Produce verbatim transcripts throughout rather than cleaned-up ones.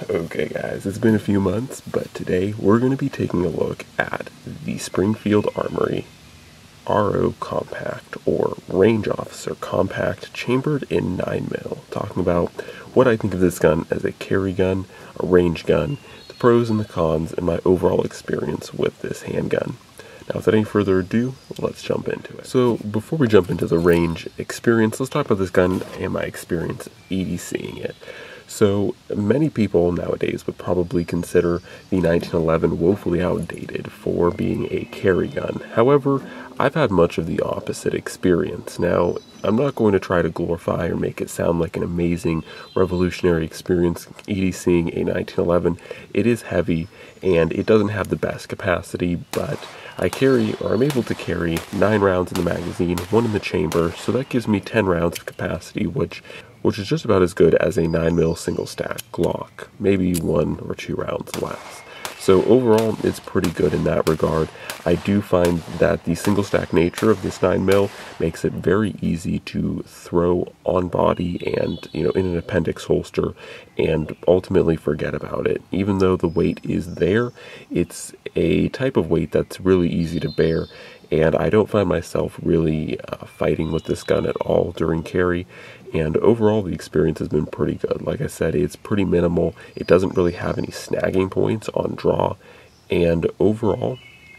Okay guys, it's been a few months, but today we're going to be taking a look at the Springfield Armory R O Compact, or Range Officer Compact, chambered in nine mil. Talking about what I think of this gun as a carry gun, a range gun, the pros and the cons, and my overall experience with this handgun. Now, without any further ado, let's jump into it. So, before we jump into the range experience, let's talk about this gun and my experience EDCing it. So, many people nowadays would probably consider the nineteen eleven woefully outdated for being a carry gun. However, I've had much of the opposite experience. Now, I'm not going to try to glorify or make it sound like an amazing, revolutionary experience EDCing a nineteen eleven. It is heavy, and it doesn't have the best capacity, but I carry, or I'm able to carry, nine rounds in the magazine, one in the chamber, so that gives me ten rounds of capacity, which which is just about as good as a nine mil single stack Glock, maybe one or two rounds less. So overall, it's pretty good in that regard. I do find that the single stack nature of this nine mil makes it very easy to throw on body and, you know, in an appendix holster and ultimately forget about it. Even though the weight is there, it's a type of weight that's really easy to bear, and I don't find myself really uh, fighting with this gun at all during carry. And overall, the experience has been pretty good. Like I said, it's pretty minimal. It doesn't really have any snagging points on draw. And overall,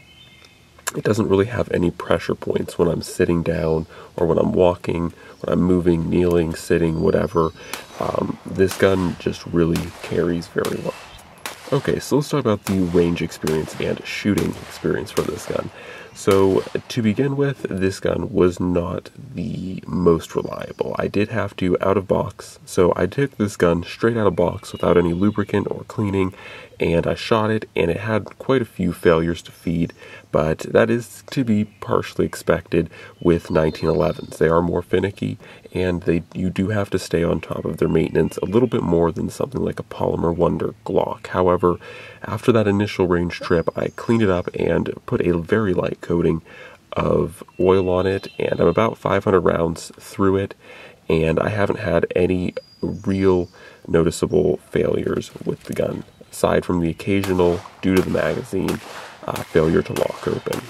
it doesn't really have any pressure points when I'm sitting down or when I'm walking, when I'm moving, kneeling, sitting, whatever. Um, this gun just really carries very well. Okay, so let's talk about the range experience and shooting experience for this gun. So, to begin with, this gun was not the most reliable. I did have to out of box, so I took this gun straight out of box without any lubricant or cleaning, and I shot it, and it had quite a few failures to feed, but that is to be partially expected with nineteen elevens. They are more finicky, and they you do have to stay on top of their maintenance a little bit more than something like a Polymer Wonder Glock. However, after that initial range trip, I cleaned it up and put a very light coating of oil on it, and I'm about five hundred rounds through it, and I haven't had any real noticeable failures with the gun, aside from the occasional, due to the magazine, uh, failure to lock open.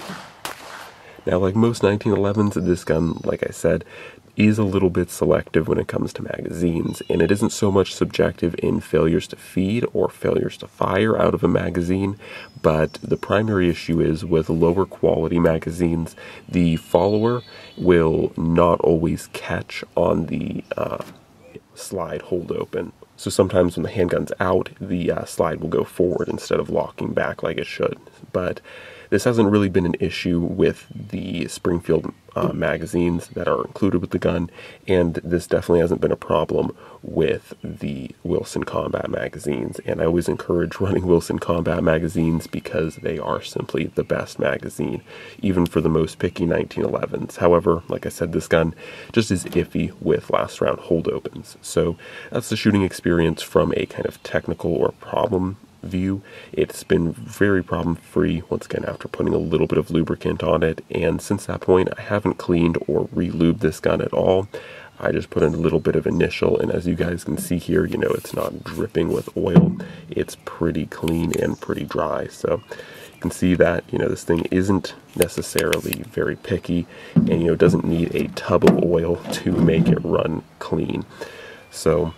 Now, like most nineteen elevens, this gun, like I said, is a little bit selective when it comes to magazines, and it isn't so much subjective in failures to feed or failures to fire out of a magazine, but the primary issue is with lower quality magazines, the follower will not always catch on the uh, slide hold open. So sometimes when the handgun's out, the uh, slide will go forward instead of locking back like it should. But this hasn't really been an issue with the Springfield uh, magazines that are included with the gun, and this definitely hasn't been a problem with the Wilson Combat magazines. And I always encourage running Wilson Combat magazines because they are simply the best magazine, even for the most picky nineteen elevens. However, like I said, this gun just is iffy with last round hold opens. So that's the shooting experience from a kind of technical or problem view. It's been very problem free, once again, after putting a little bit of lubricant on it, and since that point I haven't cleaned or re-lubed this gun at all. I just put in a little bit of initial, and as you guys can see here, you know, it's not dripping with oil. It's pretty clean and pretty dry, so you can see that, you know, this thing isn't necessarily very picky, and, you know, it doesn't need a tub of oil to make it run clean. So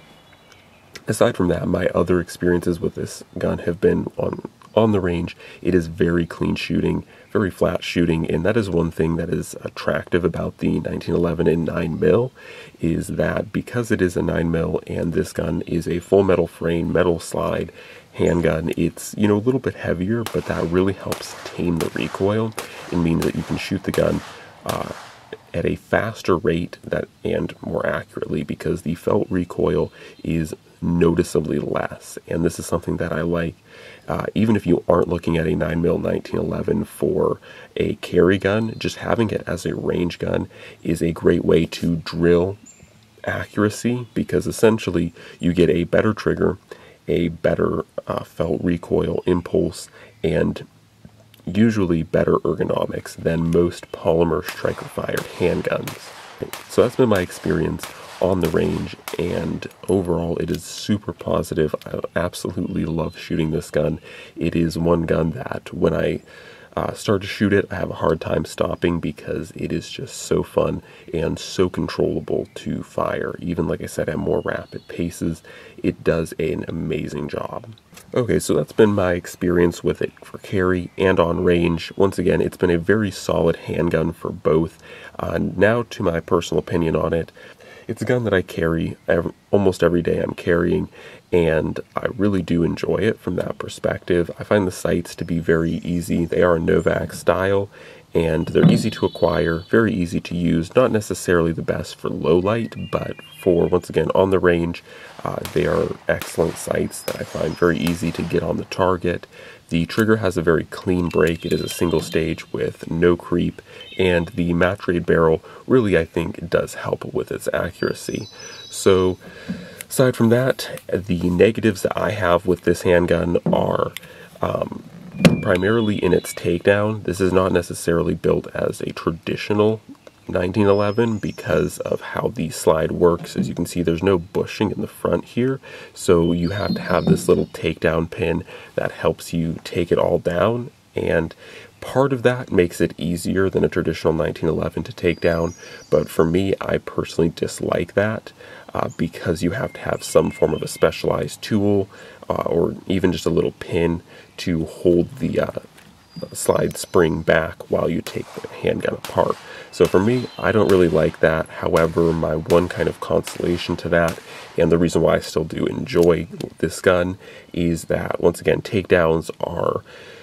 aside from that, my other experiences with this gun have been on on the range. It is very clean shooting, very flat shooting, and that is one thing that is attractive about the nineteen eleven in nine mil, is that because it is a nine mil and this gun is a full metal frame, metal slide handgun, it's, you know, a little bit heavier, but that really helps tame the recoil. It means that you can shoot the gun uh, at a faster rate that and more accurately, because the felt recoil is noticeably less, and this is something that I like. Uh, even if you aren't looking at a nine mil nineteen eleven for a carry gun, just having it as a range gun is a great way to drill accuracy, because essentially you get a better trigger, a better uh, felt recoil impulse, and usually better ergonomics than most polymer striker fired handguns. So that's been my experience on the range, and overall it is super positive. I absolutely love shooting this gun. It is one gun that when I Uh, start to shoot it, I have a hard time stopping because it is just so fun and so controllable to fire. Even, like I said, at more rapid paces, it does an amazing job. Okay, so that's been my experience with it for carry and on range. Once again, it's been a very solid handgun for both. Uh, now to my personal opinion on it. It's a gun that I carry every, almost every day I'm carrying, and I really do enjoy it from that perspective. I find the sights to be very easy. They are a Novak style, and they're easy to acquire, very easy to use. Not necessarily the best for low light, but for, once again, on the range, uh, they are excellent sights that I find very easy to get on the target. The trigger has a very clean break. It is a single stage with no creep, and the match rated barrel really, I think, does help with its accuracy. So, aside from that, the negatives that I have with this handgun are um, primarily in its takedown. This is not necessarily built as a traditional nineteen eleven because of how the slide works. As you can see, there's no bushing in the front here, so you have to have this little takedown pin that helps you take it all down, and part of that makes it easier than a traditional nineteen eleven to take down. But for me, I personally dislike that uh, because you have to have some form of a specialized tool uh, or even just a little pin to hold the uh, slide spring back while you take the handgun apart. So for me, I don't really like that. However, my one kind of consolation to that, and the reason why I still do enjoy this gun, is that, once again, takedowns are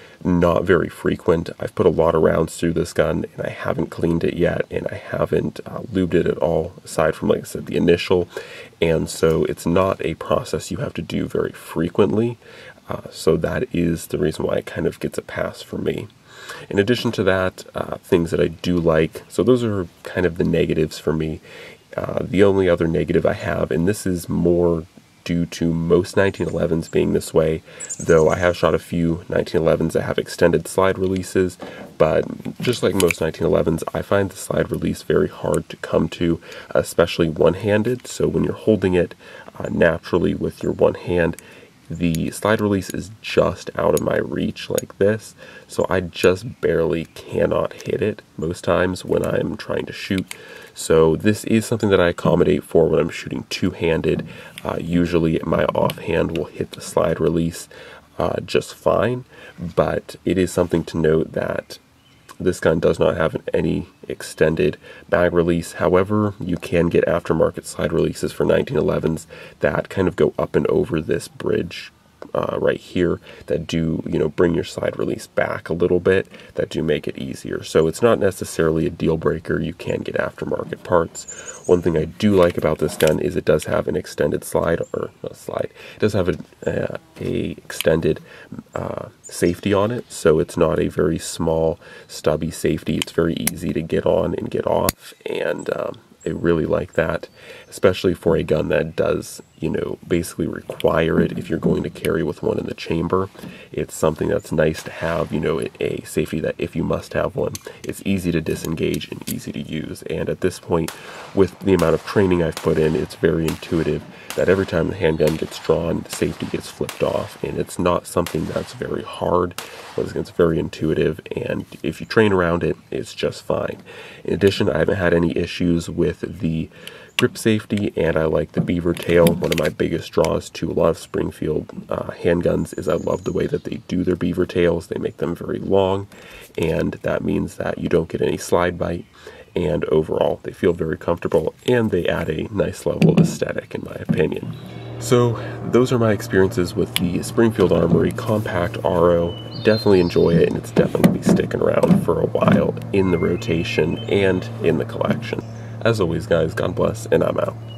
not very frequent. I've put a lot of rounds through this gun, and I haven't cleaned it yet, and I haven't uh, lubed it at all, aside from, like I said, the initial. And so it's not a process you have to do very frequently. Uh, so that is the reason why it kind of gets a pass for me. In addition to that, uh, things that I do like, so those are kind of the negatives for me. Uh, the only other negative I have, and this is more due to most nineteen elevens being this way, though I have shot a few nineteen elevens that have extended slide releases, but just like most nineteen elevens, I find the slide release very hard to come to, especially one-handed. So when you're holding it uh, naturally with your one hand, the slide release is just out of my reach like this, so I just barely cannot hit it most times when I'm trying to shoot. So this is something that I accommodate for when I'm shooting two-handed. Uh, usually my offhand will hit the slide release uh, just fine, but it is something to note that this gun does not have any extended mag release. However, you can get aftermarket slide releases for nineteen elevens that kind of go up and over this bridge uh, right here, that do, you know, bring your slide release back a little bit, that do make it easier. So it's not necessarily a deal breaker. You can get aftermarket parts. One thing I do like about this gun is it does have an extended slide, or not slide, it does have a, uh, a extended uh, safety on it, so it's not a very small stubby safety. It's very easy to get on and get off, and um, I really like that, especially for a gun that does, you know, basically require it if you're going to carry with one in the chamber. It's something that's nice to have, you know, a safety that if you must have one, it's easy to disengage and easy to use. And at this point, with the amount of training I've put in, it's very intuitive that every time the handgun gets drawn, the safety gets flipped off, and it's not something that's very hard. It's very intuitive, and if you train around it, it's just fine. In addition, I haven't had any issues with the grip safety, and I like the beaver tail. One of my biggest draws to a lot of Springfield uh, handguns is I love the way that they do their beaver tails. They make them very long, and that means that you don't get any slide bite, and overall they feel very comfortable, and they add a nice level of aesthetic in my opinion. So those are my experiences with the Springfield Armory Compact R O. Definitely enjoy it, and it's definitely going to be sticking around for a while in the rotation and in the collection. As always, guys, God bless, and I'm out.